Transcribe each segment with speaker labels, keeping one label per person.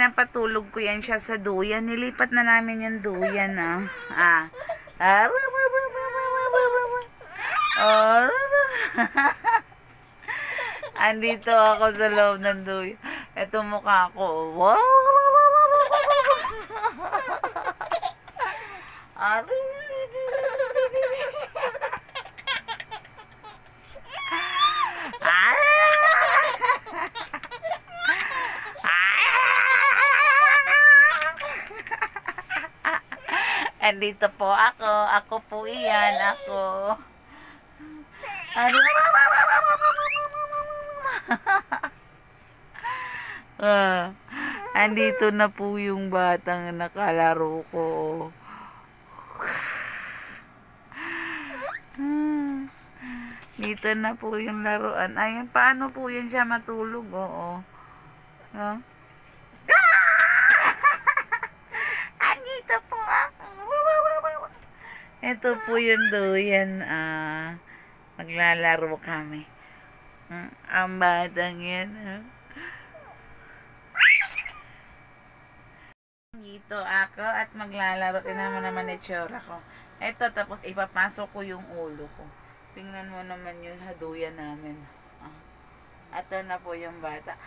Speaker 1: pinapatulog ko yan siya sa duyan. Nilipat na namin yung duyan, Andito ako sa loob ng duyan. Ito mukha ko. Andito po ako. Ako po iyan. Ako. Andito na po yung batang nakalaro ko. Dito na po yung laruan. Ayan, paano po yan siya matulog? Oo. Andito po ako. Ito po yung duyan. Maglalaro kami. Ang batang yan. Dito ako at maglalaro. Tingnan mo naman itsura ko. Ito, tapos ipapasok ko yung ulo ko. Tingnan mo naman yung haduyan namin. Ito na po yung bata.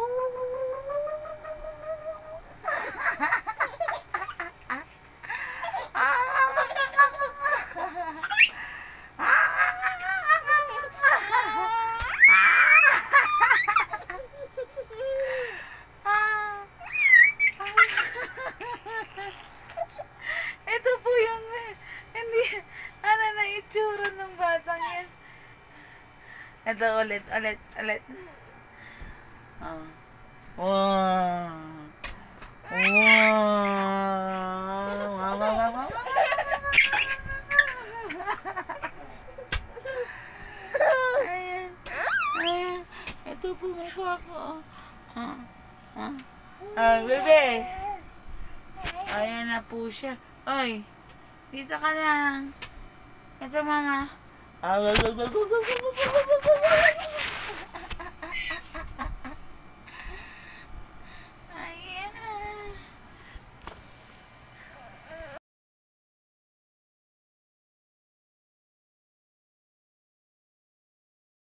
Speaker 1: Ito po yung hindi na itsura ng batang yan. Ito ulit. Ayan. Ito po mukha ko. Bebe. Ayan na po siya. Oy, dito ka lang. Ito, mama.